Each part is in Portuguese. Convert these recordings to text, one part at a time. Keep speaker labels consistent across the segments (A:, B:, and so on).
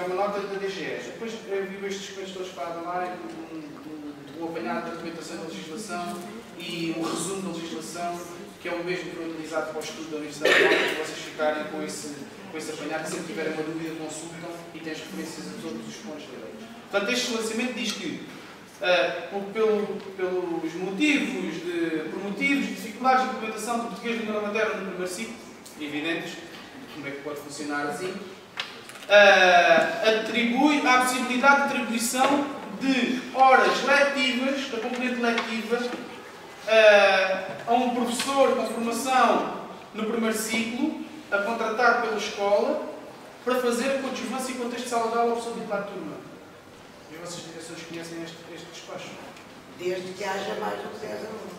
A: uma nota da DGS. Depois viu estes documentos todos para lá, um apanhado da documentação da legislação e um resumo da legislação, que é o mesmo que foi utilizado para o estudo da Universidade de Londres, para vocês ficarem com esse apanhado, se sempre tiverem uma dúvida, consultam e têm as referências a todos os pontos de lei. Portanto, este esclarecimento diz que, pelos motivos de dificuldades de implementação do português de língua materna no primeiro ciclo, evidentes, como é que pode funcionar assim, atribui a possibilidade de atribuição de horas letivas, da componente letiva, a um professor com formação no primeiro ciclo, a contratar pela escola, para fazer coadjuvância e contexto de sala de aula ao professor titular de turma. E as vossas direções conhecem este despacho?
B: Desde que haja mais do que 10 alunos.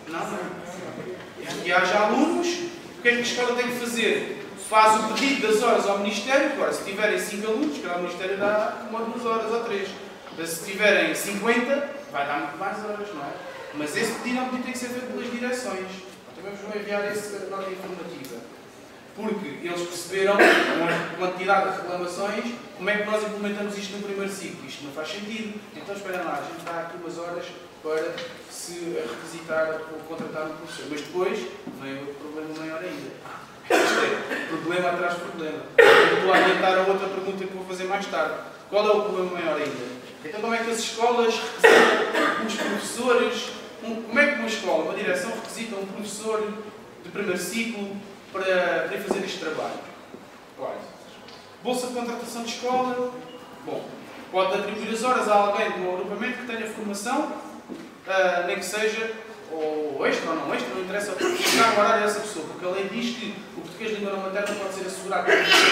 A: Não. Desde que haja alunos, o que é que a escola tem que fazer? Faz o pedido das horas ao Ministério. Agora, se tiverem 5 alunos, que o Ministério dá 1 ou 2 horas ou 3. Mas se tiverem 50, vai dar muito mais horas, não é? Mas esse pedido é um pedido que tem que ser feito pelas direções. Também vos vou enviar essa nota informativa. Porque eles perceberam, com a quantidade de reclamações, como é que nós implementamos isto no primeiro ciclo. Isto não faz sentido. Então, esperem lá, a gente dá aqui umas horas para se requisitar ou contratar um professor. Mas depois, vem outro problema maior ainda. Isto é, problema atrás de problema. Estou a adiantar a outra pergunta que vou fazer mais tarde. Qual é o problema maior ainda? Então, como é que as escolas requisitam os professores? Como é que uma escola, uma direção, requisita um professor de primeiro ciclo para fazer este trabalho? Olha, bolsa de contratação de escola. Bom, pode atribuir as horas a alguém de um agrupamento que tenha formação, nem que seja ou extra ou não extra, não interessa ficar o horário dessa pessoa, porque a lei diz que o português de língua não materna pode ser assegurado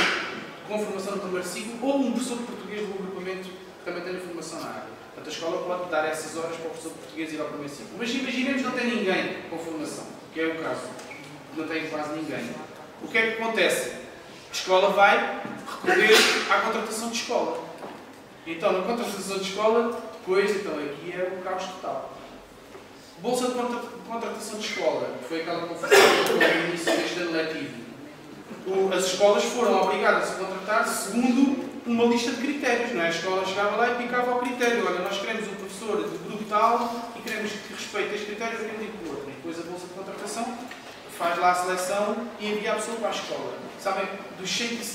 A: com formação no primeiro ciclo ou um professor de português do agrupamento que também tenha formação na área. Portanto, a escola pode dar essas horas para o professor de português ir ao primeiro ciclo. Mas imaginemos que não tem ninguém com formação, que é o caso. Não tem quase ninguém. O que é que acontece? A escola vai recorrer à contratação de escola. Então, na contratação de escola, depois, então, aqui é o caos total. Bolsa de contratação de escola, que foi aquela confusão que foi no início deste ano letivo. As escolas foram obrigadas a contratar segundo uma lista de critérios, não é? A escola chegava lá e picava ao critério. Olha, nós queremos um professor de grupo tal e queremos que respeite este critério de um tipo do outro. E depois a bolsa de contratação faz lá a seleção e envia a pessoa para a escola. Sabem, dos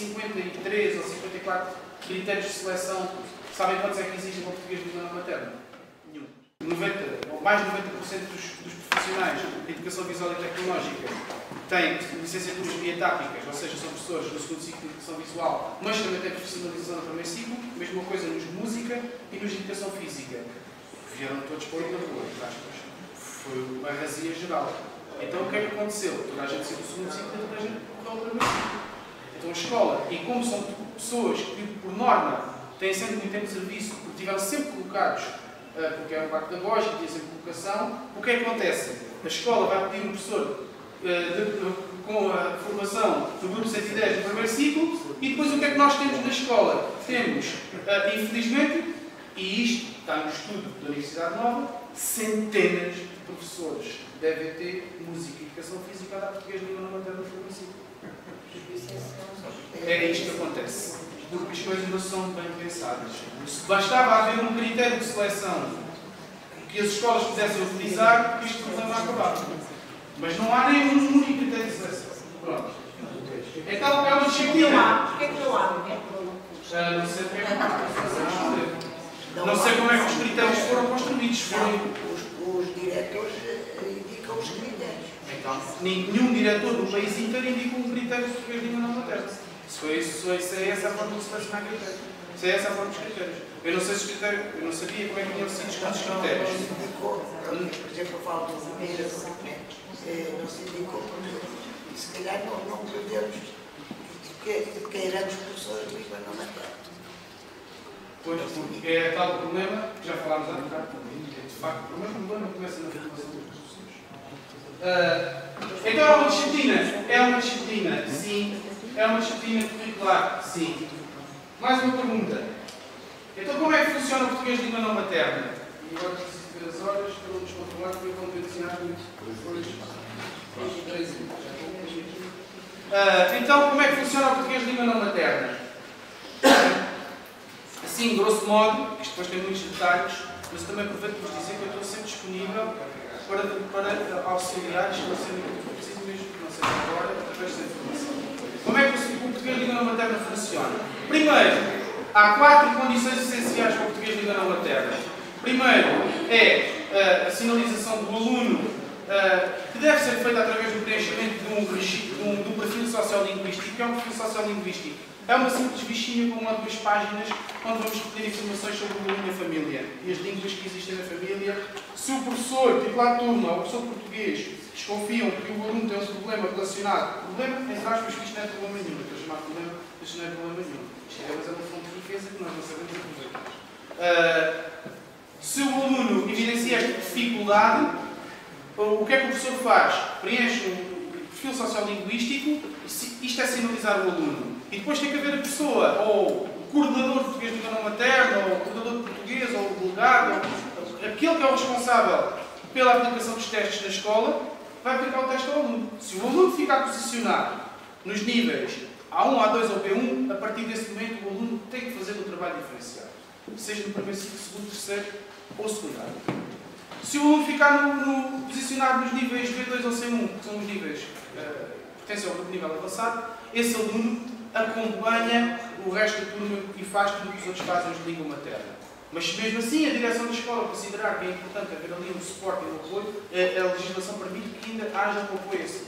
A: 153 ou 54 critérios de seleção, sabem quantos é que existem para o português de língua materna? Nenhum. 90, ou mais de 90% dos profissionais de educação visual e tecnológica têm licenciaturas bietáticas, ou seja, são professores do segundo ciclo de educação visual, mas também têm profissionalização no primeiro ciclo, mesma coisa nos de música e nos de educação física. Vieram todos para o na rua, foi uma razia geral. Então o que é que aconteceu? Toda a gente saiu do segundo ciclo e toda a gente correu ao primeiro ciclo. Então a escola, e como são pessoas que, por norma, têm sempre muito tempo de serviço, porque estiveram sempre colocados, porque é um pacto pedagógico, tem sempre colocação, o que é que acontece? A escola vai pedir um professor com a formação do grupo 110 no primeiro ciclo, e depois o que é que nós temos na escola? Temos, infelizmente, e isto está no estudo da Universidade Nova, centenas de professores de EVT, música e educação física a dar português de língua não materna no primeiro ciclo. É isto que acontece. Porque as coisas não são bem pensadas. Bastava haver um critério de seleção que as escolas pudessem utilizar, que isto não vai acabar. Mas não há nenhum único critério de seleção. Pronto. Então é uma disciplina.
B: Porquê que não há?
A: Não sei porque é que não há. Não sei como é que os critérios foram construídos.
B: Os diretores indicam os critérios.
A: Então, nenhum diretor do país inteiro indica um critério de português de língua não materna. Se é essa a forma de selecionar critérios. Se é essa a forma dos critérios. Eu não sei se os critérios, eu não sabia como é que tinham sido escolhidos os critérios.
B: Por exemplo, eu falo do primeiro documento. Não se indicou porque, se calhar, não prevemos que queiramos professores de língua não materna.
A: Pois, porque é tal problema, que já falámos há bocado, de facto, o primeiro problema começa na formação dos professores. Então é uma disciplina? É uma disciplina, sim. É uma disciplina curricular, sim. Mais uma pergunta. Então como é que funciona o português de língua não materna? E agora preciso ver as horas, para nos controlar, porque eu vou ter ensinar muito. Então como é que funciona o português de língua não materna? Assim, grosso modo, isto depois tem muitos detalhes, mas eu também aproveito para vos dizer que eu estou sempre disponível para auxiliar e esclarecer aquilo que for preciso, mesmo que não seja agora, através dessa informação. Como é que o português de língua não materna funciona? Primeiro, há 4 condições essenciais para o português de língua não materna. Primeiro é a sinalização do aluno, que deve ser feita através do preenchimento de um perfil sociolinguístico. Que é um perfil sociolinguístico? É uma simples fichinha com 1 ou 2 páginas onde vamos recolher informações sobre o aluno e a família e as línguas que existem na família. Se o professor, titular de turma ou o professor português desconfiam que o aluno tem um problema relacionado, problema, entre aspas, isto não é problema nenhum, estou a chamar de problema, isto não é problema nenhum. Isto é uma fonte de riqueza que nós não sabemos aproveitar. Se o aluno evidencia esta dificuldade, o que é que o professor faz? Preenche um perfil sociolinguístico, isto é sinalizar o aluno. E depois tem que haver a pessoa, ou o coordenador de português de língua não materna, ou o coordenador de português, ou o delegado, aquele que é o responsável pela aplicação dos testes na escola, vai aplicar o teste ao aluno. Se o aluno ficar posicionado nos níveis A1, A2 ou B1, a partir desse momento o aluno tem que fazer o trabalho diferenciado. Seja no primeiro ciclo, segundo, terceiro ou secundário. Se o aluno ficar posicionado nos níveis B2 ou C1, que são os níveis que pertencem ao nível avançado, esse aluno acompanha o resto da turma e faz tudo o que os outros fazem de língua materna. Mas se mesmo assim a direção da escola considerar que é importante haver ali um suporte e um apoio, a legislação permite que ainda haja um apoio assim.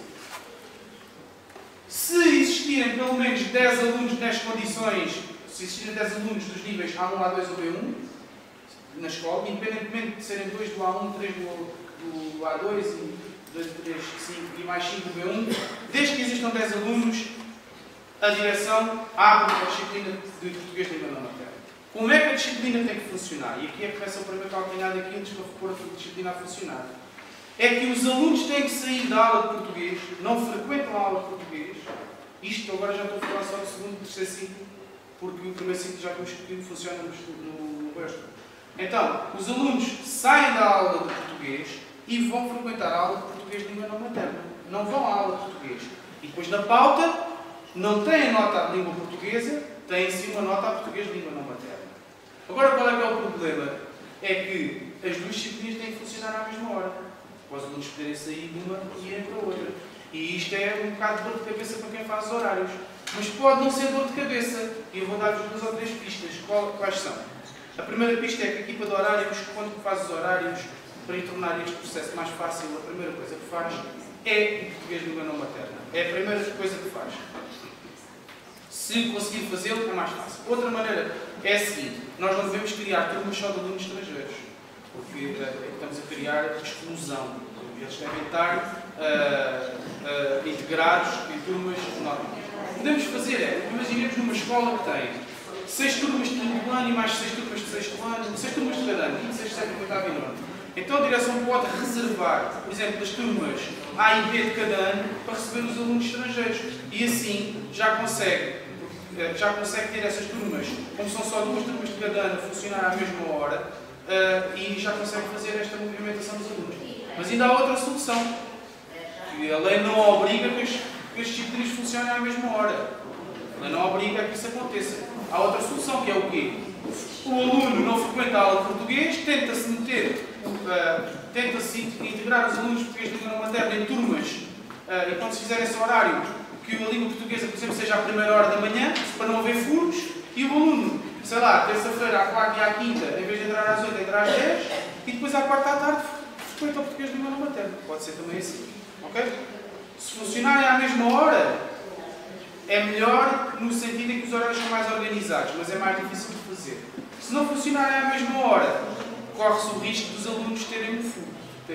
A: Se existirem pelo menos 10 alunos nestas condições, se existirem 10 alunos dos níveis A1, A2 ou B1 na escola, independentemente de serem 2 do A1, 3 do A2 e 2, 3, 5 e mais 5 do B1, desde que existam 10 alunos, a direção abre a disciplina de português de língua não materna. Como é que a disciplina tem que funcionar? E aqui é que vai ser o primeiro calcanhar aqui antes de pôr a disciplina a funcionar. É que os alunos têm que sair da aula de português, não frequentam a aula de português. Isto agora já estou a falar só do segundo e terceiro ciclo, porque o primeiro ciclo já vimos que funciona no resto. Então, os alunos saem da aula de português e vão frequentar a aula de português de língua não materna. Não vão à aula de português. E depois na pauta, não têm nota de língua portuguesa, têm sim uma nota a português de língua não materna. Agora, qual é que é o problema? É que as duas disciplinas têm que funcionar à mesma hora. Para os alunos poderem sair de uma e irem para a outra. E isto é um bocado de dor de cabeça para quem faz os horários. Mas pode não ser dor de cabeça. E eu vou dar-vos 2 ou 3 pistas. Quais são? A primeira pista é que a equipa de horários, quando faz os horários, para tornar este processo mais fácil, a primeira coisa que faz é o português de língua não materna. É a primeira coisa que faz. Se conseguir fazê-lo, é mais fácil. Outra maneira é a seguinte: nós não devemos criar turmas só de alunos estrangeiros, porque estamos a criar exclusão. Eles devem estar integrados em turmas nórdicas. O que podemos fazer é, imaginemos numa escola que tem 6 turmas de quinto ano e mais 6 turmas de sexto ano, 6 turmas de cada ano, 5, 6, 7, 8 e 9. Então a direção pode reservar, por exemplo, as turmas A e B de cada ano para receber os alunos estrangeiros. E assim já consegue ter essas turmas, como são só 2 turmas de cada ano, a funcionar à mesma hora e já consegue fazer esta movimentação dos alunos. Mas ainda há outra solução, que a lei não obriga que as disciplinas funcionem à mesma hora. A lei não obriga a que isso aconteça. Há outra solução, que é o quê? O aluno não frequenta a aula de português, tenta-se integrar os alunos de português de língua não materna em turmas, e quando se fizer esse horário, que a língua portuguesa, por exemplo, seja à primeira hora da manhã, para não haver furos, e o aluno, sei lá, terça-feira, à quarta e à quinta, em vez de entrar às 8, entrar às 10, e depois à quarta à tarde, frequenta o português de língua não materna. Pode ser também assim. Ok? Se funcionarem à mesma hora, é melhor no sentido em que os horários são mais organizados, mas é mais difícil de fazer. Se não funcionarem à mesma hora, corre-se o risco dos alunos terem um furo.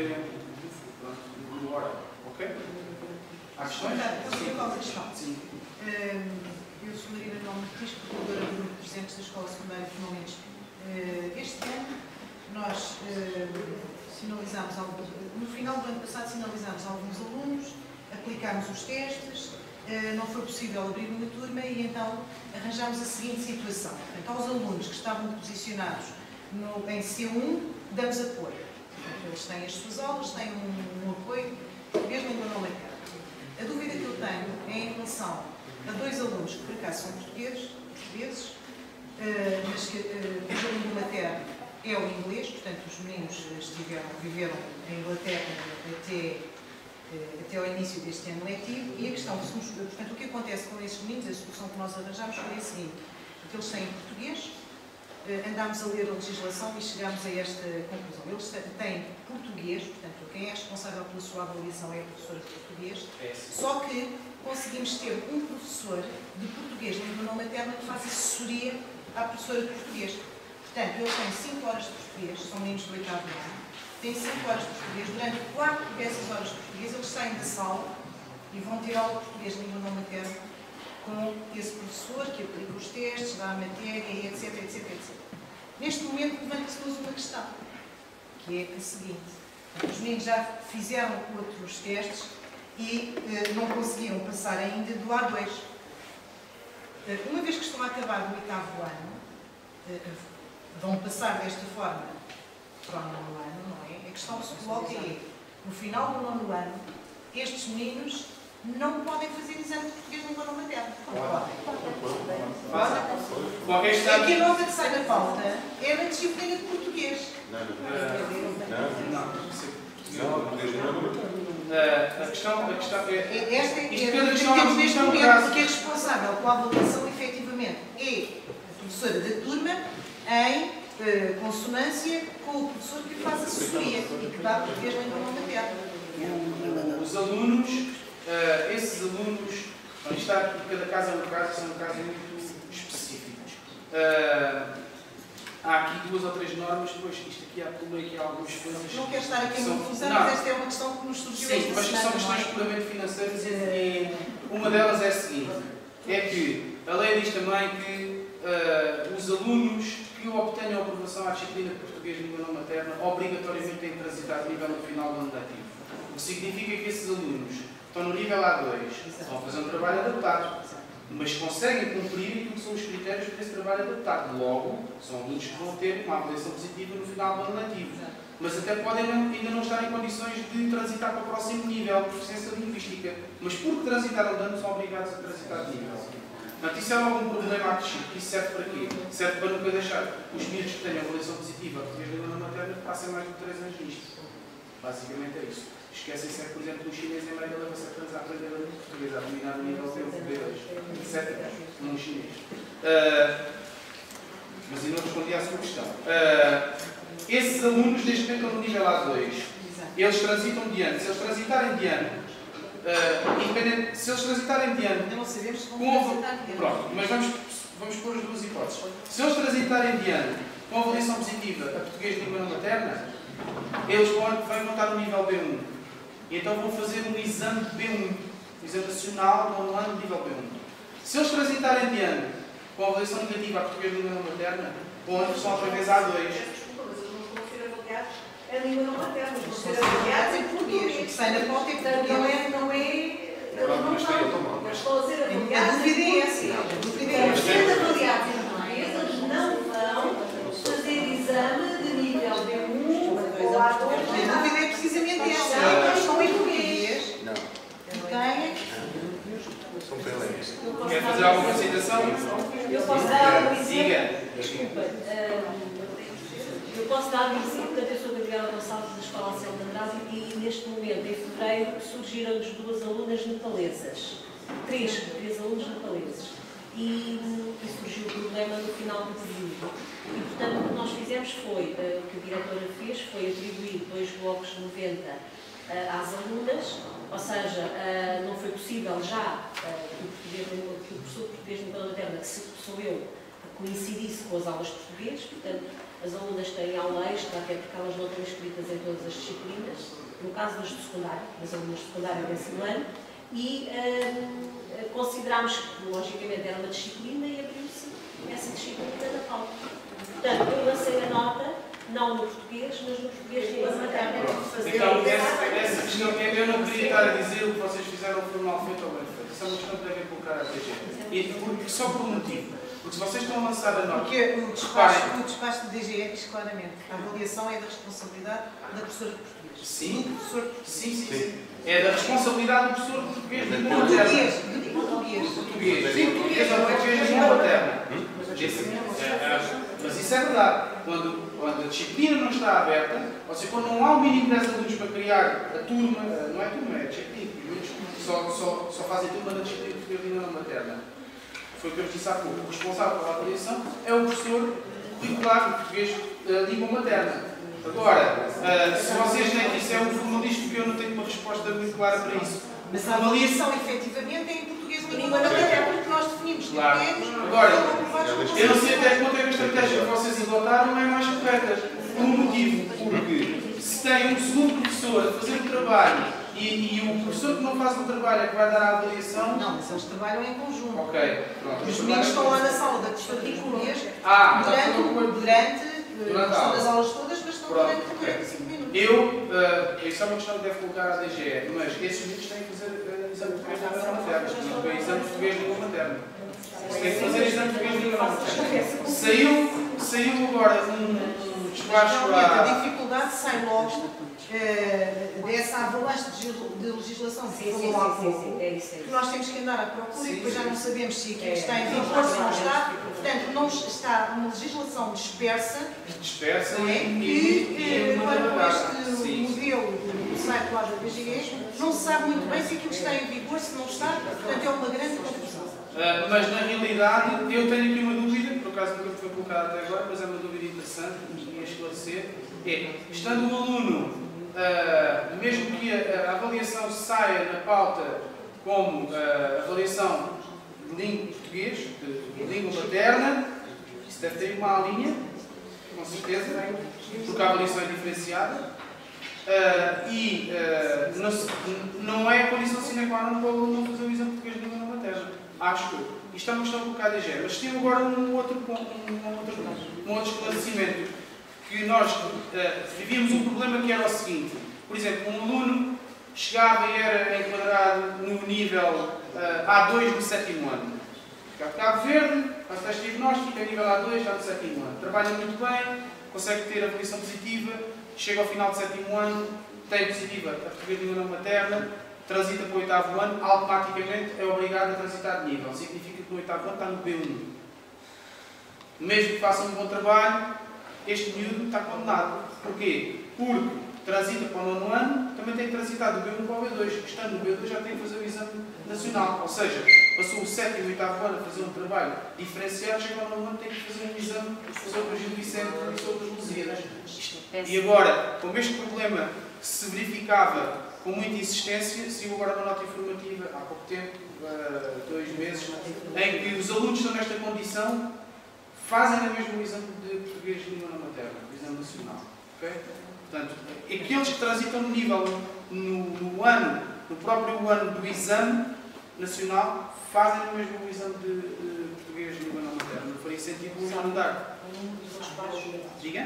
A: No horário. Ok? Há questões?
C: Sim. Eu sou Marina Nome de Risco, coordenadora do grupo de presentes da Escola Secundária de Finalmente. Este ano, nós sinalizamos, no final do ano passado, sinalizamos alguns alunos, aplicámos os testes, não foi possível abrir uma turma e então arranjámos a seguinte situação. Então, aos alunos que estavam posicionados em C1, damos apoio. Eles têm as suas aulas, têm um apoio, mesmo ainda não é. A dúvida que eu tenho é em relação a 2 alunos que por acaso são portugueses mas que cuja língua materna é o inglês, portanto os meninos viveram em Inglaterra até ao início deste ano letivo, e a questão, portanto, o que acontece com esses meninos, a solução que nós arranjámos foi a seguinte: que eles têm português, andámos a ler a legislação e chegámos a esta conclusão. Eles têm português, portanto, quem é responsável pela sua avaliação é a professora de português, só que conseguimos ter um professor de português, língua não materna, que faz assessoria à professora de português. Portanto, eles têm 5 horas de português, são meninos do 8º ano, têm 5 horas de português, durante 4 dessas horas de português eles saem da sala e vão ter aula de português, língua não materna, com esse professor que aplica os testes, dá a matéria, etc, etc, etc. Neste momento, levanta-se-nos uma questão, que é a seguinte: os meninos já fizeram outros testes e não conseguiram passar ainda do A2. Uma vez que estão a acabar o 8º ano, vão passar desta forma para o 9º ano, não é? A questão que se coloca é, no final do 9º ano, estes meninos não podem fazer exame de português língua não materna.
A: Qualquer estado...
C: Aqui a nota que sai da pauta é na disciplina de português.
A: A questão é...
C: Esta temos neste momento que é responsável pela avaliação, efetivamente, é a professora da turma em consonância com o professor que faz assessoria e que dá português língua não materna.
A: Os alunos, esses alunos, cada caso é um caso, são casos muito específicos. Há aqui 2 ou 3 normas, depois isto aqui há algumas coisas...
C: Não quero estar aqui em confusão, mas esta é uma questão que nos surgiu esta semana.
A: Sim, mas são questões puramente financeiras e uma delas é a seguinte: é que a lei diz também que os alunos que obtenham a aprovação à disciplina de português de língua não materna obrigatoriamente têm que transitar de nível no final do ano letivo. O que significa que esses alunos estão no nível A2, vão fazer um trabalho adaptado, mas conseguem cumprir aquilo que são os critérios para esse trabalho adaptado. Logo, são alunos que vão ter uma avaliação positiva no final do ano letivo. Mas até podem ainda não estar em condições de transitar para o próximo nível de proficiência linguística. Mas porque transitaram de ano, são obrigados a transitar de nível. Portanto, isso é algum problema acrescido. Isso serve para quê? Serve para nunca deixar os miúdos que tenham avaliação positiva a língua não materna que passem mais de 3 anos nisto. Basicamente é isso. Esquecem-se, por exemplo, do chinês em meio, leva 7 anos a aprender a língua portuguesa, a dominar o nível B2. 7 anos, num chinês. Mas eu não respondi à sua questão. Esses alunos, desde que entram no nível A2, eles transitam de ano. Se eles transitarem de ano, se eles transitarem de ano,
C: não sabemos se vão transitar de ano.
A: Pronto, mas vamos pôr as 2 hipóteses. Se eles transitarem de ano com avaliação positiva a português de língua não materna, eles vão estar no nível B1. E então vão fazer um exame de B1, um exame nacional online de nível B1. Se eles transitarem de ano com avaliação negativa a português de língua não materna, são outra vez A2.
D: Desculpa, mas eles não vão ser avaliados em língua não materna, vão ser
C: Avaliados
D: avaliados
C: em português. O que sai na pauta é
D: Portanto,
C: que
D: não é, eles não estão. Eles estão a ser avaliados.
C: A dúvida é essa.
D: Sendo avaliados em português, eles não vão fazer exame de nível B1 ou A2.
C: A dúvida é precisamente essa. Estão em português.
E: Não.
A: Quer fazer alguma citação?
D: Eu posso dar algum exemplo?
A: Diga.
D: Desculpa. Eu posso dar um exemplo. Portanto, eu sou Gabriela Gonçalves da Escola Anselmo Andrade e neste momento, em fevereiro, surgiram-nos 2 alunas nepalesas. 3 alunos nepaleses. E surgiu o problema no final do período. E, portanto, o que nós fizemos foi, o que a diretora fez, foi atribuir 2 blocos de 90 às alunas, ou seja, não foi possível já que o professor de português de língua materna, que sou eu, coincidisse com as aulas de português. Portanto, as alunas têm aula extra, até porque elas não estão inscritas em todas as disciplinas, no caso das de secundário, das alunas de secundário décimo ano, e considerámos que, logicamente, era uma disciplina e abriu-se essa disciplina da pauta. Portanto, eu lancei a nota, não no português, mas no português de língua materna.
A: Então, essa questão, eu não queria estar a dizer o que vocês fizeram foi mal feito ou bem feito. Isso é uma questão que devem colocar à DG. E só por um motivo. Porque se vocês estão a lançar a nota...
C: Porque o despacho do DGE diz claramente que a avaliação é da responsabilidade da professora de português.
A: Sim, sim. É da responsabilidade do professor de português de língua materna.
C: De português.
A: Português. Sim, português ou português de língua materna. Mas isso é verdade. Quando a disciplina não está aberta, ou seja, quando não há o mínimo de 10 alunos para criar a turma, não é turma, é disciplina, só fazem turma da disciplina de português de língua não materna. Foi o que eu disse há pouco. O responsável pela avaliação é o professor curricular de português de língua materna. Agora, se vocês nem isso é um formalista, porque eu não tenho uma resposta muito clara para isso.
C: Mas a avaliação, efetivamente, é em português de língua materna, porque nós definimos
A: claro. Agora, eu não sei até que ponto é que a estratégia que vocês adotaram é mais correta. Por um motivo, porque se tem um segundo professor a fazer o trabalho e o professor que não faz o trabalho é que vai dar a avaliação...
C: Não, mas eles trabalham em conjunto.
A: Ok, pronto.
C: Os meninos estão lá na sala da questão de português durante as aulas todas, mas estão durante 45 minutos.
A: Isso é uma questão que deve colocar à DGE, mas esses meninos têm que fazer exame de português de língua materna. Exame de português de língua materna. Tem que fazer exame de português de língua materna. Saiu agora um despacho
C: a dificuldade sai logo dessa avalanche de legislação que falou há pouco, que nós temos que andar à procura e depois já não sabemos se aquilo está em vigor, se não está. Portanto, não está uma legislação dispersa que, para este modelo do site lá da DGE, não se sabe muito bem se aquilo está em vigor, se não está. Portanto, é uma grande confusão.
A: Mas, na realidade, eu tenho aqui uma dúvida, por acaso nunca foi colocada até agora, mas é uma dúvida interessante, que me ia esclarecer. Estando o aluno, mesmo que a avaliação saia na pauta como avaliação de língua português, de língua materna, isso deve ter uma linha, com certeza, porque a avaliação é diferenciada. Não é a condição sine qua non para o aluno não fazer o exame de português de língua materna. Acho que isto é uma questão colocada a DGE. Mas tive agora um outro esclarecimento. Que nós vivíamos um problema que era o seguinte. Por exemplo, um aluno chegava e era enquadrado no nível A2 do 7º ano. Ficava de Cabo Verde, faz teste diagnóstico, é nível A2, já do 7º ano. Trabalha muito bem, consegue ter avaliação positiva, chega ao final do 7º ano, tem positiva a português de língua não materna, transita para o 8º ano, automaticamente é obrigado a transitar de nível. Significa que no 8º ano está no B1. Mesmo que faça um bom trabalho, este miúdo está condenado. Porquê? Porque transita para o 9º ano, também tem que transitar do B1 para o B2. Estando no B2 já tem que fazer o exame nacional. Ou seja, passou o 7º e o 8º ano a fazer um trabalho diferenciado, chega ao 9º ano tem que fazer um exame sobre o Gil Vicente e sobre os Lusíadas. E agora, como este problema se verificava com muita insistência, saiu agora uma nota informativa há pouco tempo, 2 meses, em que os alunos estão nesta condição, fazem na mesma o exame de português de língua não materna, o exame nacional. Okay? Portanto, aqueles que transitam no nível, no próprio ano do exame nacional, fazem no mesmo o exame de português de língua não materna. Não faria sentido não mudar. Diga?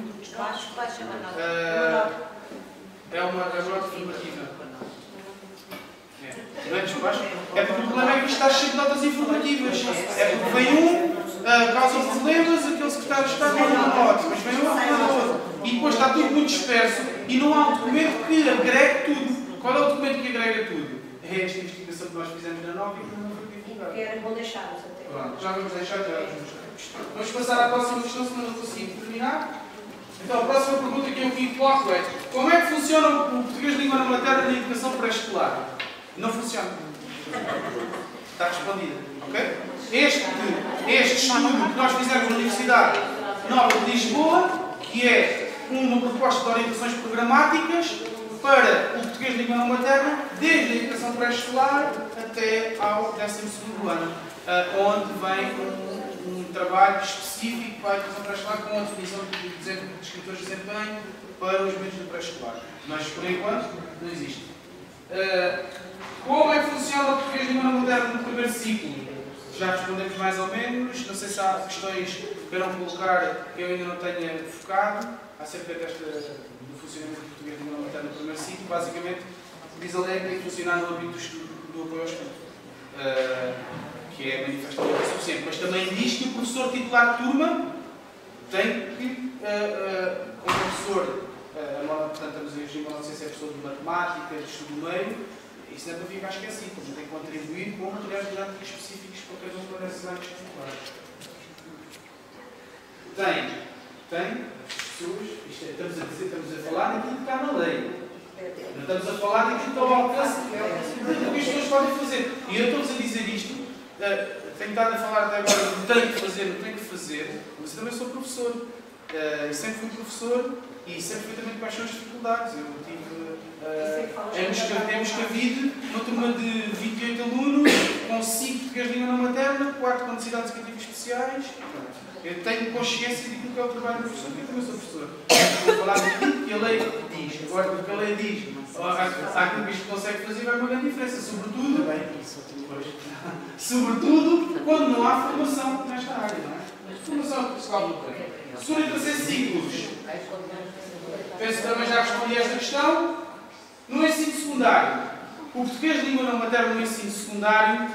A: É uma nota informativa. Não é despacho? É porque o problema é que isto está cheio de notas informativas. É porque vem causa problemas, aquele secretário de Estado não dá nota, mas vem outro. E depois está tudo muito disperso e não há um documento que agregue tudo. Qual é o documento que agrega tudo? É esta investigação que nós fizemos na NOV e que não foi divulgada.
D: Era bom deixarmos até.
A: Pronto, já vamos deixar. Vamos passar à próxima questão, senão não consigo terminar. Então, a próxima pergunta que eu aqui coloco é: como é que funciona o português de língua não materna na educação pré-escolar? Não funciona. Está respondida. Ok? Este estudo que nós fizemos na Universidade Nova de Lisboa, que é uma proposta de orientações programáticas para o português de língua não materna, desde a educação pré-escolar até ao 12º ano, onde vem um trabalho específico para a educação pré-escolar com a definição de escritores de desempenho para os membros do pré-escolar. Mas, por enquanto, não existe. Como é que funciona o português de língua não materna no primeiro ciclo? Já respondemos mais ou menos. Não sei se há questões que queiram colocar que eu ainda não tenha focado acerca do funcionamento do português de língua não materna no primeiro ciclo. Basicamente, diz a lei que tem que funcionar no âmbito do apoio ao estudo, que é manifestamente suficiente. Mas também diz que o professor titular de turma tem que, como professor, portanto, estamos em regime de licença, é professor de matemática, de estudo do meio. Isso não é para ficar esquecido, porque tem que contribuir com materiais didáticos específicos para cada um desses anos escolares. tem as pessoas, estamos a dizer, estamos a falar daquilo que está na lei. Não estamos a falar daquilo que está ao alcance do que as pessoas podem fazer. E eu estou-vos a dizer isto, tenho estado a falar até agora de tenho que fazer, não tenho que fazer, mas eu também sou professor. E sempre fui professor e sempre fui também quais são as dificuldades. Eu tive em Moscavide uma turma de 28 alunos, com 5 português de língua não materna, 4 com necessidades educativas especiais. Eu tenho consciência daquilo que é o trabalho do professor, eu também sou professor. Vou falar daquilo que a lei diz. Agora, do que a lei diz, aquilo que isto consegue fazer, vai uma grande diferença. Sobretudo quando não há formação nesta área, não é? Formação pessoal do treino. Segundo e terceiro ciclos. Penso que também já respondi a esta questão. No ensino secundário, o português de língua não materna no ensino secundário,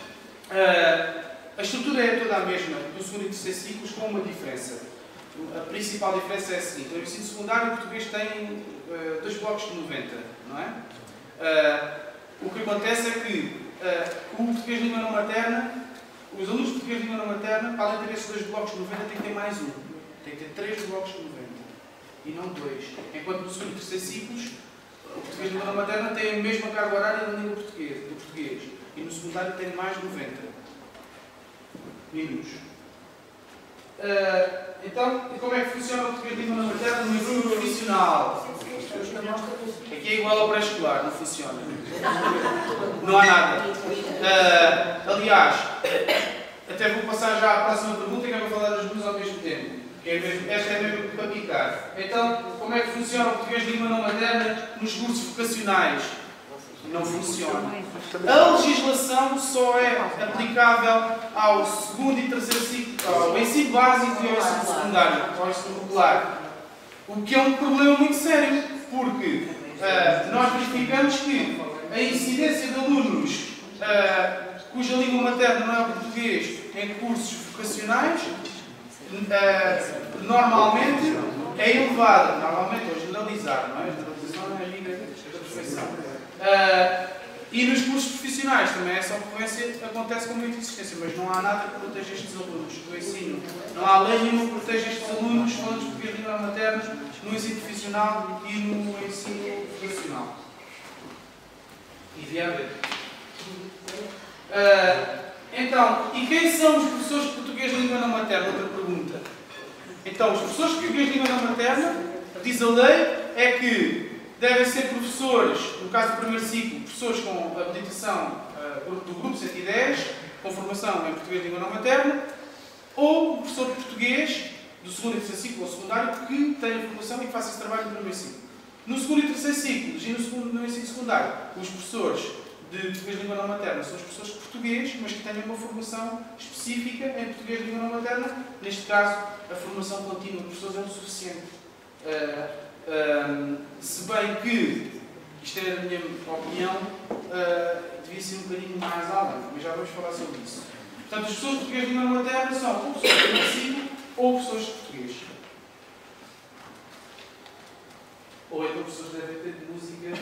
A: a estrutura é toda a mesma do segundo e terceiro ciclos, com uma diferença. A principal diferença é a seguinte: no ensino secundário, o português tem 2 blocos de 90, não é? O que acontece é que o português de língua não materna, os alunos de português de língua não materna, para além de ter esses 2 blocos de 90, tem que ter mais um. Tem que ter 3 blocos de 90 e não 2. Enquanto no segundo e terceiro ciclos, o português de língua não materna tem a mesma carga horária da língua do português. E no secundário tem mais 90 minutos. Então, como é que funciona o português de língua não materna no ensino profissional? Aqui é igual ao pré-escolar, não funciona. Não há nada. Aliás, até vou passar já à próxima pergunta, que eu vou falar das duas ao mesmo tempo. Esta é mesmo para picar. Então, como é que funciona o português de língua não materna nos cursos vocacionais? Não funciona. A legislação só é aplicável ao segundo e terceiro ciclo, ao ensino básico e ao ensino secundário, ao ensino regular. O que é um problema muito sério, porque nós verificamos que a incidência de alunos cuja língua materna não é o português em cursos vocacionais normalmente é elevada. Normalmente, ou generalizar, não é? A generalização não é a regra da perfeição. E nos cursos profissionais também essa ocorrência acontece com muita insistência, mas não há nada que proteja estes alunos do ensino. Não há lei nenhuma que proteja estes alunos, falantes de português de língua materna, no ensino profissional e no ensino vocacional. E devia haver. Então, e quem são os professores de português de língua não materna? Outra pergunta. Então, os professores de português de língua não materna, diz a lei, é que devem ser professores, no caso do primeiro ciclo, professores com habilitação do grupo 110, com formação em português de língua não materna, ou o professor de português do segundo e terceiro ciclo ou secundário que tenha formação e que faça esse trabalho no primeiro ciclo. No segundo e terceiro ciclos e no ensino secundário, os professores de português de língua não materna são os professores de português, mas que tenham uma formação específica em português de língua não materna. Neste caso, a formação contínua de professores é o suficiente. Se bem que, isto é a minha opinião, devia ser um bocadinho mais além, mas já vamos falar sobre isso. Portanto, as pessoas de português de língua materna são ou pessoas de ensino ou pessoas de português. Ou então pessoas devem ter de música.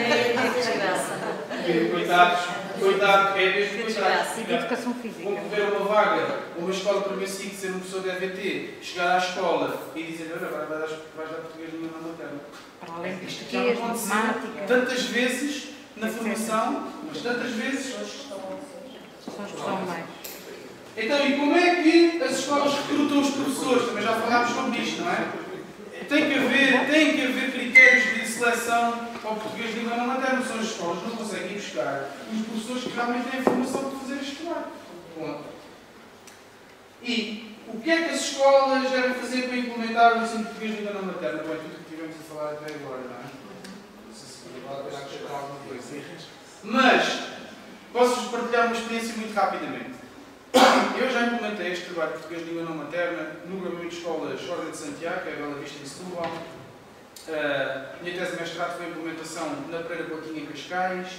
A: Coitado, é mesmo coitado.
E: Educação física.
A: Concorrer a uma vaga, uma escola para primeiro ciclo, ser um professor de EVT, chegar à escola e dizer: olha, vais dar português de língua não materna.
E: Para além de
A: Isto já
E: português,
A: aconteceu
E: matemática.
A: tantas vezes na formação, mas tantas vezes.
E: São os que são mais.
A: Então, e como é que as escolas recrutam os professores? Também já falámos sobre isto, não é? Tem que haver critérios de seleção para o português de língua não materna. São as escolas que não conseguem buscar os professores que realmente têm a formação de fazer este trabalho. Ponto. E o que é que as escolas devem fazer para implementar o ensino de português de língua não materna? Bom, é tudo o que tivemos a falar até agora, não é? Não sei se vale a pena acrescentar alguma coisa. Mas, posso-vos partilhar uma experiência muito rapidamente. Eu já implementei este trabalho de português de língua não materna no grupamento de escolas Ordem de Santiago, que é a Bela Vista em Setúbal. A minha tese de mestrado foi a implementação na Pereira Coutinho em Cascais,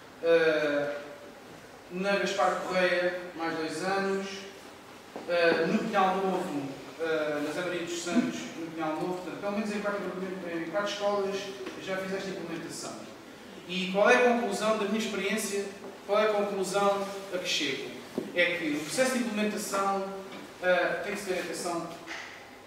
A: na Gaspar Correia, mais 2 anos, no Pinhal Novo, na Zé Maria dos Santos, no Pinhal Novo. Portanto, pelo menos em 4 escolas já fiz esta implementação. E qual é a conclusão da minha experiência? Qual é a conclusão a que chego? É que o processo de implementação tem que se ter atenção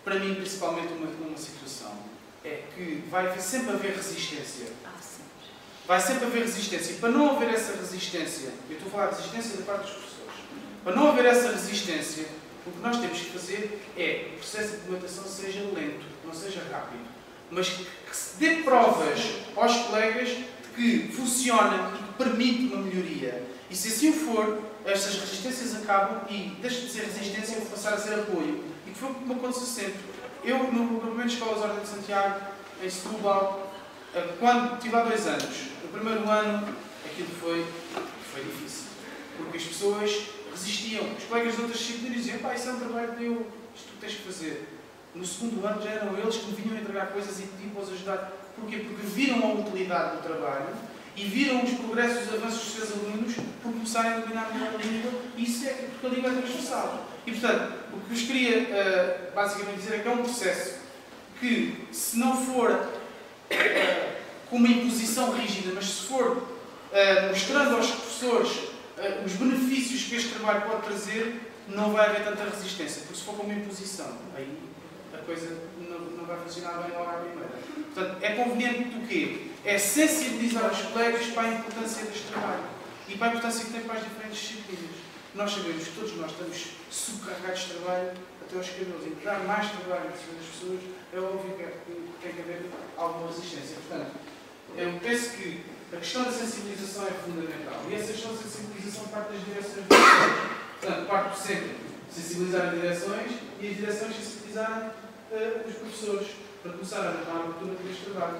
A: para mim, principalmente, uma situação é que vai sempre haver resistência. Vai sempre haver resistência. E para não haver essa resistência, eu estou a falar de resistência da parte dos professores, para não haver essa resistência, o que nós temos que fazer é que o processo de implementação seja lento, não seja rápido, mas que se dê provas aos colegas que funciona e que permite uma melhoria. E se assim for, estas resistências acabam e deixa de ser resistência e vão passar a ser apoio. E que foi o que me aconteceu sempre. Eu, no primeiro Escolas Ordem de Santiago, em Setúbal, quando estive há 2 anos, no primeiro ano, aquilo foi difícil. Porque as pessoas resistiam. Os colegas de outras disciplinas diziam: pá, isso é um trabalho teu, isto tu tens que fazer. No segundo ano já eram eles que me vinham entregar coisas e pediam-os ajudar. Porquê? Porque viram a utilidade do trabalho e viram os progressos e os avanços dos seus alunos por começarem a dominar melhor a língua, e isso é porque a língua é transversal. E, portanto, o que vos queria basicamente dizer é que é um processo que, se não for com uma imposição rígida, mas se for mostrando aos professores os benefícios que este trabalho pode trazer, não vai haver tanta resistência. Porque se for com uma imposição, aí a coisa não vai funcionar bem logo à primeira. Portanto, é conveniente o quê? É sensibilizar os colegas para a importância deste trabalho e para a importância que tem para as diferentes disciplinas. Nós sabemos que todos nós estamos subcarregados de trabalho até aos cabelos, e dar mais trabalho em cima das pessoas é óbvio que tem que haver alguma resistência. Portanto, eu penso que a questão da sensibilização é fundamental, e essa questão da sensibilização parte das direções das escolas. Portanto, parte do centro sensibilizar as direções e as direções sensibilizarem os professores para começar a dar a abertura deste trabalho.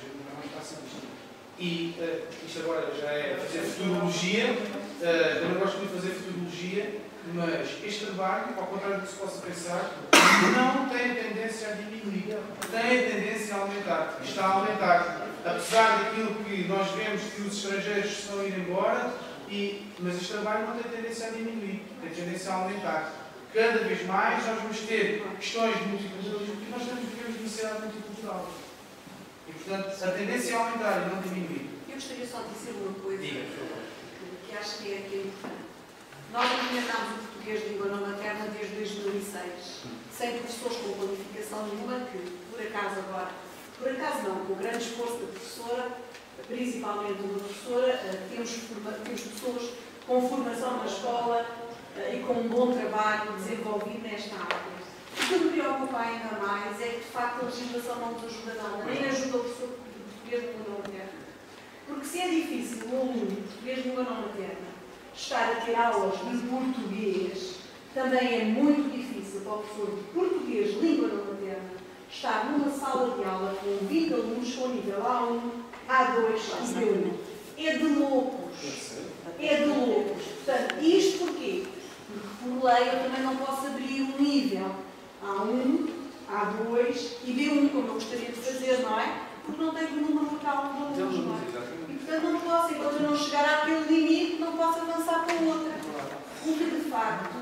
A: E isto agora já é fazer futurologia. Eu não gosto muito de fazer futurologia, mas este trabalho, ao contrário do que se possa pensar, não tem tendência a diminuir, tem tendência a aumentar. Está a aumentar. Apesar daquilo que nós vemos que os estrangeiros estão a ir embora, mas este trabalho não tem tendência a diminuir, tem tendência a aumentar. Cada vez mais nós vamos ter questões de multiculturalismo, porque nós vivemos numa sociedade multicultural. E, portanto, a tendência é aumentar e não diminuir.
F: Eu gostaria só de dizer uma coisa que acho que é importante. Nós implementámos o português de língua não materna desde 2006, sem professores com qualificação nenhuma, que por acaso agora, com o grande esforço da professora, principalmente da professora, temos pessoas com formação na escola e com um bom trabalho desenvolvido nesta área. O que me preocupa ainda mais é que, de facto, a legislação não nos ajuda nada, nem ajuda o professor de português de língua não materna. Porque se é difícil o aluno de português de língua não materna estar a ter aulas de português, também é muito difícil para o professor de português de língua não materna estar numa sala de aula com 20 alunos com nível A1, A2 e B1. É de loucos. É de loucos. Portanto, isto porquê? Porque, por lei, eu também não posso abrir um nível A1, A2 e B1, como eu gostaria de fazer, não é? Porque não tenho o número local de alunos, não é? E, portanto, não posso, enquanto eu não chegar àquele limite, não posso avançar para outra. O que, de facto,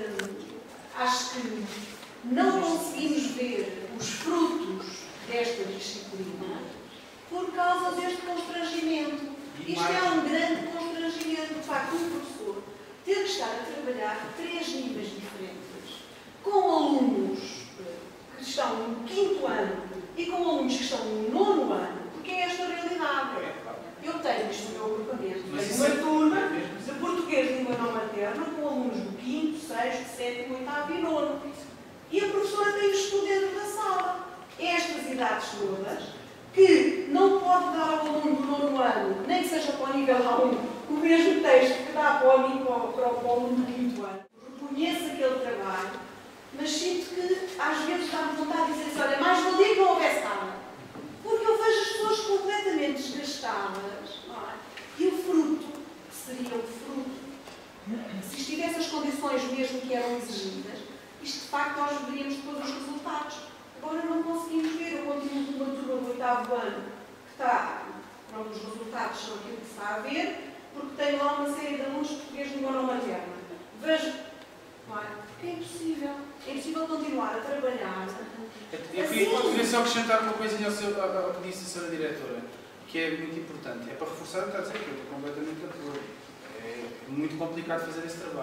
F: acho que não conseguimos ver os frutos desta disciplina por causa deste constrangimento. Isto é um grande constrangimento, de facto, um professor ter que estar a trabalhar 3 níveis diferentes, com alunos que estão no 5º ano e com alunos que estão no 9º ano, porque é esta a realidade. Eu tenho isto no meu agrupamento, tenho uma turma de português de língua não materna com alunos do 5º, 6º, 7º, 8º e 9º. E a professora tem o estudo dentro da sala. Estas idades todas, que não pode dar ao aluno do 9º ano, nem que seja para o nível A1, o mesmo texto que dá para o aluno do 5º ano. Reconheço aquele trabalho, mas sinto que às vezes dá-me vontade de dizer assim: olha, mais valia que não houvesse nada. Porque eu vejo as pessoas completamente desgastadas, não é? E o fruto, que seria o fruto, se estivesse as condições mesmo que eram exigidas, isto de facto nós veríamos depois os resultados. Agora não conseguimos ver. Eu continuo com uma turma do 8º ano que está, pronto, os resultados são aquilo que se está a ver, porque tenho lá uma série de alunos de português de língua não materna. Vejo, não é? Porque é impossível. É impossível continuar a trabalhar.
A: Eu queria só acrescentar uma coisinha ao que disse a senhora diretora, que é muito importante. É para reforçar o que está a dizer, que eu estou completamente de acordo. É muito complicado fazer esse trabalho.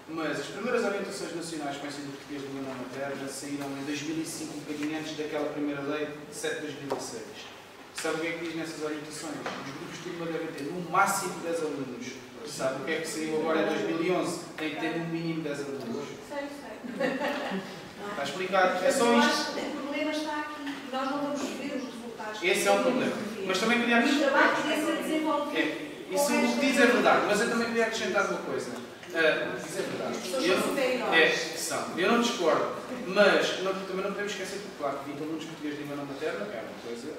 A: Mas as primeiras orientações nacionais para o ensino de português de língua não materna saíram em 2005, um bocadinho antes daquela primeira lei de 7 de 2006. Sabe o que é que diz nessas orientações? Os grupos de turma devem ter no máximo 10 alunos. Sabe o que é que saiu agora em 2011? Tem que ter no mínimo 10 alunos.
F: Sei.
A: Está explicado? É só isto.
F: O problema está aqui. Nós não vamos ver os resultados.
A: Esse é o problema. Mas também queria
F: O trabalho que deve ser desenvolvido.
A: Isso o que diz é verdade, mas eu também queria acrescentar uma coisa. Diz é verdade.
F: As pessoas são superiores.
A: São. Eu não discordo, mas também não podemos esquecer que, claro, 20 alunos portugueses de língua não materna é uma coisa.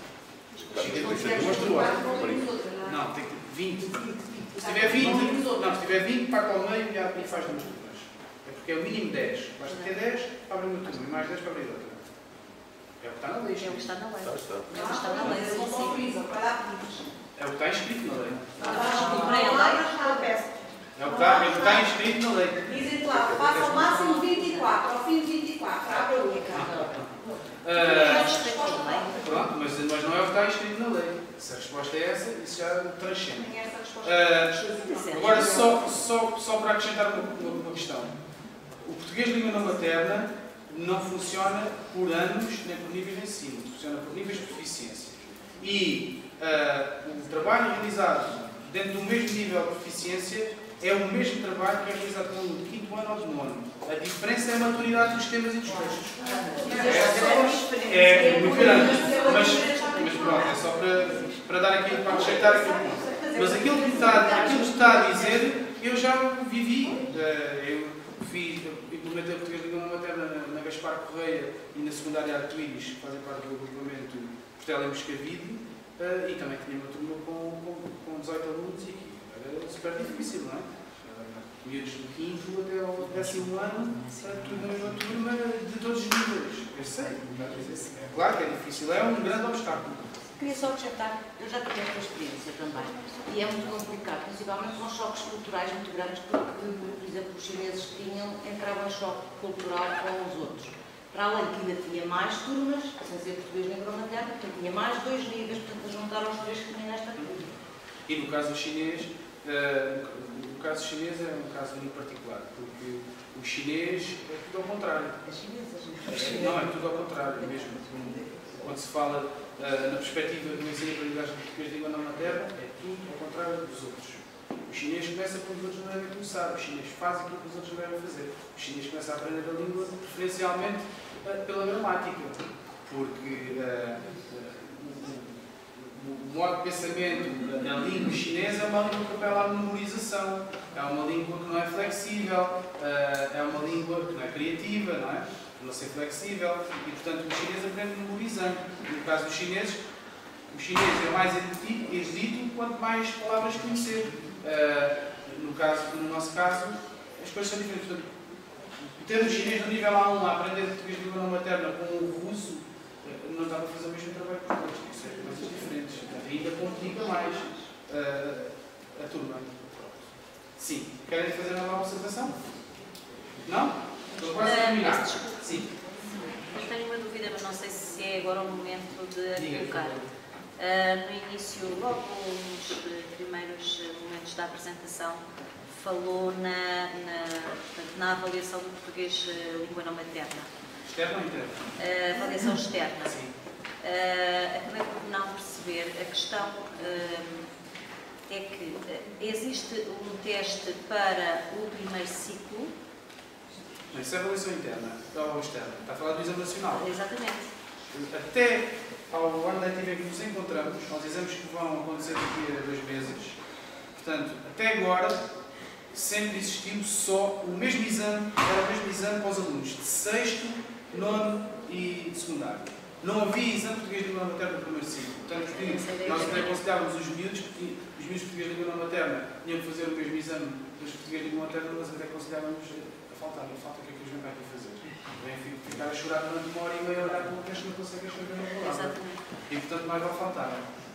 A: Não, tem que ter 20. Se tiver 20, não, se tiver 20, parte ao meio e faz duas turmas. É porque é o mínimo 10. Basta ter 10 para abrir uma turma e mais 10 para abrir outra. É o que está na lei.
D: É o que está na lei.
F: Não está na lei. Eles não autorizam para dar pedidos.
A: É o que está inscrito na lei. É o que está inscrito na lei.
F: Dizem lá, faça ao máximo 24, ao fim de 24, abre a única.
A: Pronto, mas não é o que está inscrito na lei. Se a resposta é essa, isso já transcende.
F: Nem essa resposta.
A: Agora, só para acrescentar uma questão. O português de língua não materna não funciona por anos nem por níveis de ensino. Funciona por níveis de proficiência. E o trabalho realizado dentro do mesmo nível de proficiência é o mesmo trabalho que é realizado pelo aluno de 5º ano ou de 9º ano. A diferença é a maturidade dos temas e dos textos. É muito grande. Mas pronto, é só para dar aqui, para acrescentar aqui um ponto. Mas aquilo que está a dizer, eu já vivi. Eu implementei o português de língua materna na Gaspar Correia e na secundária Arco-Íris, que fazem parte do agrupamento Portela e Moscavide, e também tinha uma turma com 18 alunos e aqui era super difícil, não é? Miúdos do 5º até ao 10º ano, uma turma de todos os níveis. Eu sei, é claro que é difícil, é um grande obstáculo.
G: Queria só acrescentar, eu já tive esta experiência também, e é muito complicado, principalmente com choques culturais muito grandes, porque, por exemplo, os chineses entravam em choque cultural com os outros. Para além que ainda tinha mais turmas, sem ser português nem língua materna, portanto tinha mais 2 níveis, portanto a juntar aos 3 que tinha nesta turma.
A: E no caso chinês, o caso chinês é um caso muito particular, porque o chinês é tudo ao contrário.
G: As chinesas,
A: não, é tudo ao contrário mesmo. Quando se fala na perspectiva do ensino e aprendizagem de português de língua não materna, é tudo ao contrário dos outros. O chinês começa quando os outros não devem começar, o chinês faz aquilo que os outros não devem fazer. O chinês começa a aprender a língua preferencialmente pela gramática, porque o modo de pensamento da língua chinesa é uma língua que apela à memorização, é uma língua que não é flexível, é uma língua que não é criativa, não é? Não ser flexível, e portanto o chinês aprende memorizando. No caso dos chineses, o chinês é mais erudito quanto mais palavras conhecer. No nosso caso, as coisas são diferentes. Portanto, ter o chinês no nível A1 a aprender português de língua não materna com o russo, não dá para fazer o mesmo trabalho que os outros. Isso é coisas diferentes. Ainda complica mais a turma. Sim. Querem fazer uma observação? Não? Estou quase a terminar. Sim.
H: Eu tenho uma dúvida, mas não sei se é agora o momento de a colocar. No início, logo nos primeiros momentos da apresentação, falou na avaliação do português língua não materna.
A: Externa ou interna?
H: Avaliação externa.
A: Sim.
H: Acabei por não perceber. A questão é que existe um teste para o primeiro ciclo.
A: Isso é avaliação interna ou externa. Está a falar do exame nacional.
H: Exatamente.
A: Até ao ano letivo em que nos encontramos, aos exames que vão acontecer daqui a 2 meses, portanto, até agora, sempre existiu só o mesmo exame, era o mesmo exame para os alunos de 6º, 9º e de secundário. Não havia exame português de língua materna no primeiro ciclo. Portanto, nós até considerávamos os miúdos português de língua materna tinham que fazer o mesmo exame dos português de língua materna, mas até considerávamos falta o que é que eles vêm para aqui fazer? Vêm ficar a chorar durante 1h30 a olhar para o texto e não conseguem escrever uma palavra.
H: Exatamente.
A: E portanto mais vai faltar.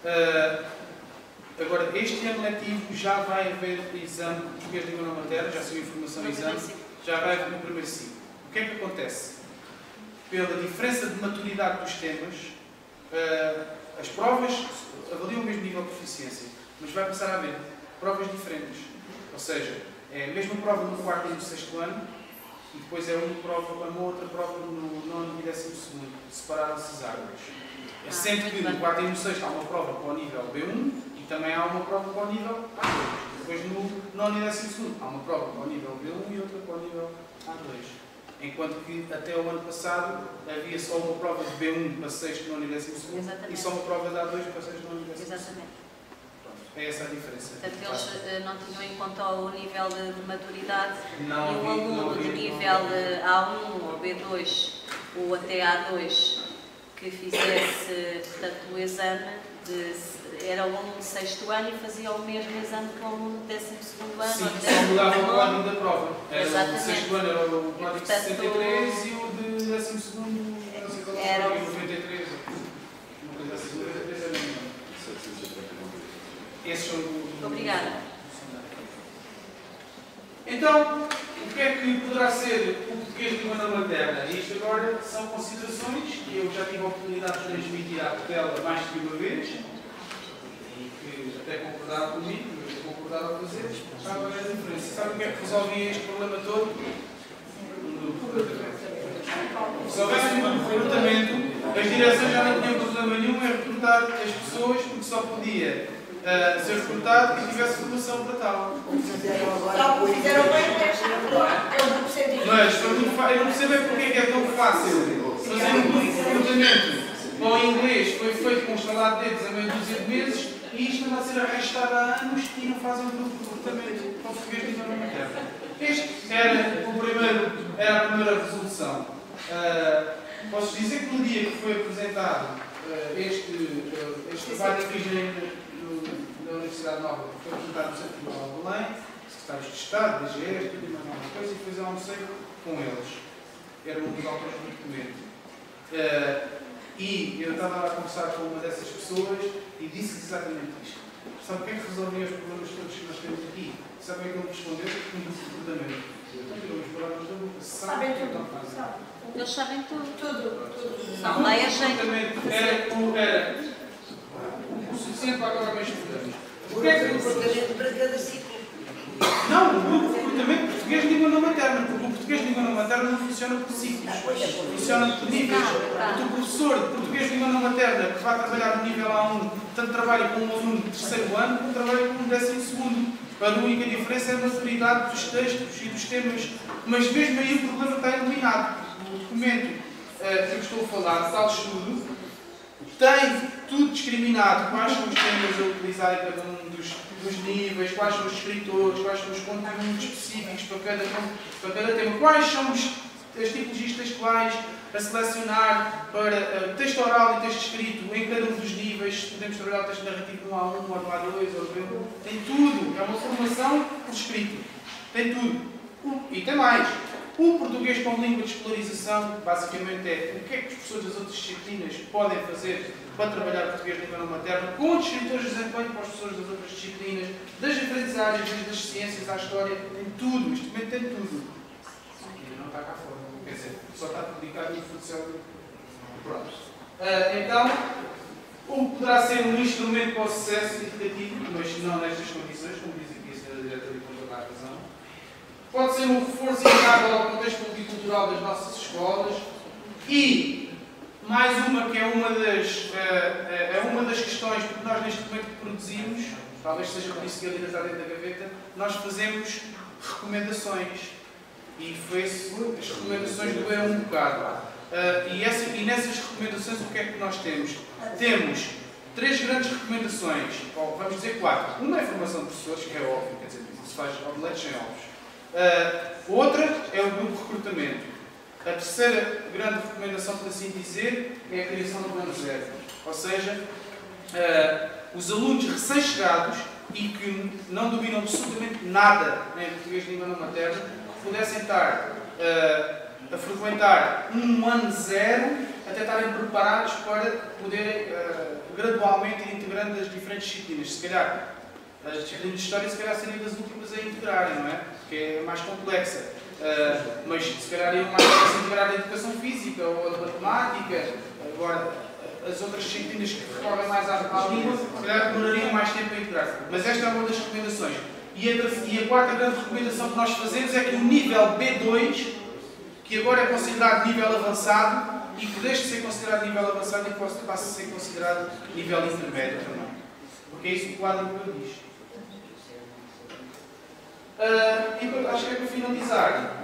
A: Agora, este ano letivo já vai haver exame de português de língua não materna, já saiu informação exame, já vai haver no primeiro ciclo. O que é que acontece? Pela diferença de maturidade dos temas, as provas avaliam o mesmo nível de proficiência, mas vai passar a haver provas diferentes. Ou seja, É a mesma prova no 4º e no 6º ano, e depois é uma outra prova no 9º e 12º. Separaram-se as áreas. Sendo que no 4º e no 6º há uma prova para o nível B1 e também há uma prova para o nível A2. Depois no 9º e 12º há uma prova para o nível B1 e outra para o nível A2. Enquanto que até o ano passado havia só uma prova de B1 para 6º, 9º e 12º e só uma prova de A2 para 6º, 9º e 12º.
H: Exatamente.
A: É essa a diferença.
H: Portanto, eles não tinham em conta o nível de maturidade
A: Não,
H: e o aluno de nível A1 ou B2 ou até A2 que fizesse, portanto, o exame, era o aluno de 6º ano e fazia o mesmo exame que o aluno de 12º ano.
A: Sim,
H: ou de
A: só mudava o
H: 12º
A: código da prova. Era
H: Exatamente.
A: o de 6º ano era o código
H: Portanto,
A: 63 e o de 12º
H: era o
A: 93. Uma coisa assim, 93 era melhor. Esses são os...
H: Obrigada.
A: Então, o que é que poderá ser o português de língua não materna? Isto agora são considerações que eu já tive a oportunidade de transmitir à tutela mais de uma vez e que até concordaram comigo, mas eu concordava a fazer, estava a ver a diferença. Sabe o que é que resolvia este problema todo? Um duplo recrutamento. Se houvesse um duplo recrutamento, as direções já não tinham problema nenhum em recrutar as pessoas porque só podia ser recrutado e tivesse formação para tal.
B: Fizeram bem o teste, eu não percebi.
A: Mas foi muito fácil. Eu não percebo é porque é que é tão fácil fazer um duplo recrutamento. Para o inglês foi feito com um estalar de dedos a meia dúzia de meses e isto anda a ser arrastado há anos e não fazem um duplo recrutamento para o português de língua não materna. Este era a primeira resolução. Posso dizer que no dia que foi apresentado este trabalho que fiz na Universidade Nova, que foi apresentado no Centro Tribunal de Belém, secretários de Estado, DGS, tudo e mais alguma coisa, e depois almocei com eles. Era um dos autores do documento. E eu estava a conversar com uma dessas pessoas e disse exatamente isto. Sabe o que é que resolvia os problemas todos que nós temos aqui? Sabe o que é que ele respondeu? Um comportamento.
F: Sabem tudo.
H: Eles sabem tudo.
F: Tudo.
H: Não dá a jeito.
A: Era o suficiente para agora mais estudamos. O que é que
B: Recrutamento para cada ciclo.
A: Não, o grupo de recrutamento português de língua não materna, porque o português de língua não materna não funciona por ciclos, funciona por níveis. O professor de português de língua não materna que vai trabalhar no nível A1, tanto trabalha com um aluno de 3º ano, como trabalha com um 12º. A única diferença é a maturidade dos textos e dos temas, mas mesmo aí o problema está eliminado. O documento que eu estou a falar, tal estudo, tem tudo discriminado, quais são os temas a utilizar em cada um dos níveis, quais são os escritores, quais são os conteúdos específicos para cada tema, quais são as tipologias textuais a selecionar para texto oral e texto escrito em cada um dos níveis, se podemos trabalhar o texto narrativo no A1 ou no A2 ou no B1, tem tudo, é uma formação por escrito, tem tudo. E tem mais. O português como língua de escolarização, basicamente, é o que é que os professores das outras disciplinas podem fazer para trabalhar português de língua não materna, com os escritores de desempenho para os professores das outras disciplinas, das diferentes áreas, desde as ciências à história, tem tudo, este documento tem tudo. Ainda não está cá fora, quer dizer, só está publicado no Futsal. Pronto. Então, poderá ser um instrumento para o sucesso educativo, mas não nestas condições, como diz aqui a senhora diretora e com toda a razão. Pode ser um reforço inegável ao contexto multicultural das nossas escolas e mais uma que é uma das questões, porque nós neste momento que produzimos, talvez seja por isso que ele ainda está dentro da gaveta, nós fazemos recomendações e foi-se as recomendações doeram um bocado. E nessas recomendações o que é que nós temos? Temos 3 grandes recomendações, ou vamos dizer 4. Uma é a formação de professores, que é óbvio, quer dizer, se faz omeletes sem ovos. Outra é o grupo de recrutamento. A terceira grande recomendação, por assim dizer, é a criação do plano zero. Ou seja, os alunos recém-chegados e que não dominam absolutamente nada em português de língua não materna, pudessem estar a frequentar um ano zero até estarem preparados para poderem gradualmente ir integrando as diferentes disciplinas. Se calhar, as disciplinas de História se calhar seriam das últimas a integrarem, não é? Porque é mais complexa. Mas se calhar iam mais a integrar a Educação Física ou a Matemática. Agora, as outras disciplinas que recorrem mais à língua, se calhar demorariam mais tempo a integrar. Mas esta é uma das recomendações. E a quarta grande recomendação que nós fazemos é que o nível B2, que agora é considerado nível avançado, e que deixe de ser considerado nível avançado e que passe a ser considerado nível intermédio também. Porque é isso que o quadro diz. E acho que é para finalizar,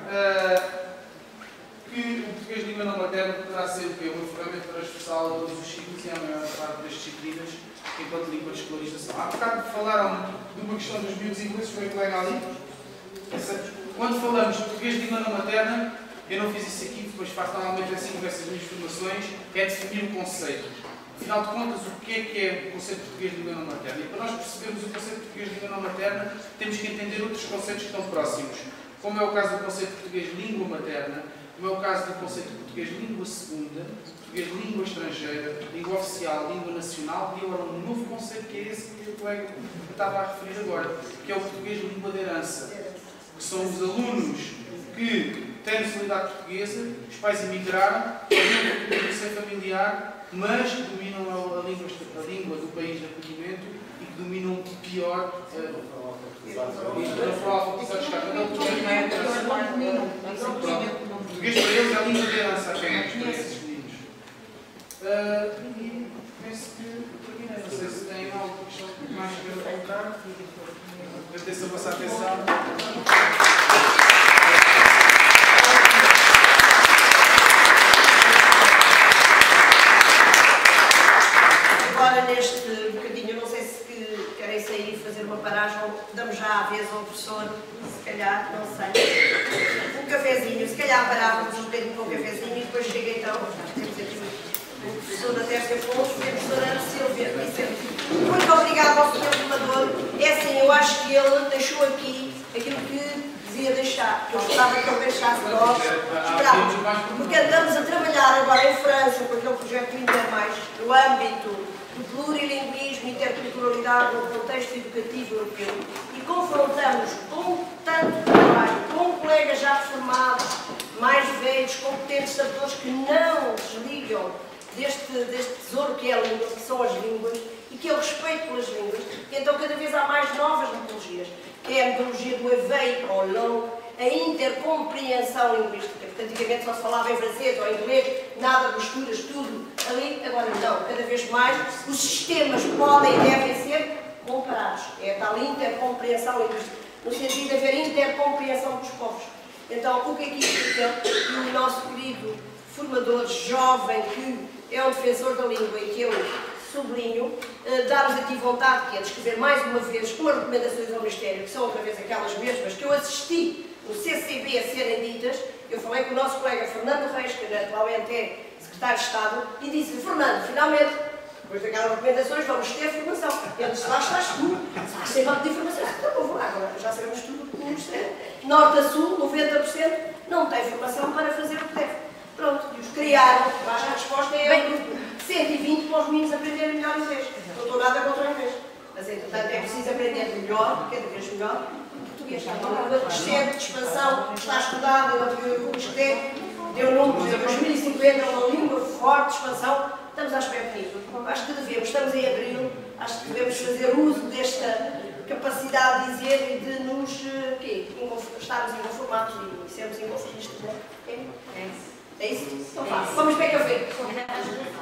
A: que o português de língua não materna poderá ser o quê? Uma ferramenta transversal a todos os ciclos e à maior parte das disciplinas enquanto língua de escolarização. Há bocado falaram de uma questão dos miúdos ingleses, foi o colega ali. Quando falamos de português de língua não materna, eu não fiz isso aqui, depois faço normalmente assim com essas minhas formações, é definir o conceito. Afinal de contas, o que é o conceito de português de língua não materna? E para nós percebermos o conceito de português de língua não materna, temos que entender outros conceitos que estão próximos, como é o caso do conceito de português de língua materna, como é o caso do conceito de português de língua segunda, português de língua estrangeira, língua oficial, língua nacional, e agora um novo conceito que é esse que o colega estava a referir agora, que é o português de língua de herança, que são os alunos que têm nacionalidade portuguesa, os pais emigraram, têm a tradição familiar, mas dominam a língua do país de acolhimento e que dominam pior português para eles é a língua de herança apenas, para esses meninos. E penso que terminei. Não sei se tem algo que mais queiram colocar. Agradeço a vossa atenção.
I: Agora, neste bocadinho, não sei se querem sair e fazer uma paragem, ou damos já a vez ao professor, se calhar, não sei, um cafezinho, se calhar parávamos um bocadinho com um cafezinho e depois chega então, temos aqui o professor da Terça Fontes e a professora Ana Silvia. Muito obrigado ao senhor formador. É assim, eu acho que ele deixou aqui aquilo que devia deixar. Eu gostava que ele deixasse nós, esperávamos, porque andamos a trabalhar agora em França com aquele projeto Inter Mais, no âmbito do plurilinguismo e interculturalidade no contexto educativo europeu, e confrontamos com tanto trabalho, com colegas já formados, mais velhos, competentes, sabedores que não desligam deste tesouro que é a língua, que são as línguas, e que é o respeito pelas línguas. E então cada vez há mais novas metodologias, que é a metodologia do éveil au langue, a intercompreensão linguística, porque antigamente só se falava em francês ou em inglês, nada, misturas, tudo ali, agora não, cada vez mais os sistemas podem e devem ser comparados. É a tal intercompreensão linguística, no sentido de haver intercompreensão dos povos. Então, o que é que isto significa? E o nosso querido formador jovem, que é um defensor da língua e que eu sublinho, dar-nos aqui vontade, que é de escrever mais uma vez umas recomendações ao Ministério, que são outra vez aquelas mesmas que eu assisti no CCB a serem ditas. Eu falei com o nosso colega Fernando Reis, que atualmente é secretário de Estado, e disse-lhe: Fernando, finalmente, depois daquelas recomendações, vamos ter formação. Ele disse: lá estás tu, sem falta de informação. Então, vou lá, agora já sabemos tudo do Ministério. Norte a Sul, 90% não tem formação para fazer o que deve. Pronto, e os criaram, mas a resposta é o grupo 120 para os meninos aprenderem melhor inglês. Não estou nada contra o inglês, mas entretanto é preciso aprender melhor, cada vez melhor. O português está uma língua crescente, de expansão, está estudado, eu escrevo, deu números, em 2050 é uma língua forte, de expansão, estamos à espera disso. Acho que devemos, estamos em abril, acho que devemos fazer uso desta capacidade de dizer e de nos estarmos inconformados e sermos inconformistas. É isso? Então vamos ver café.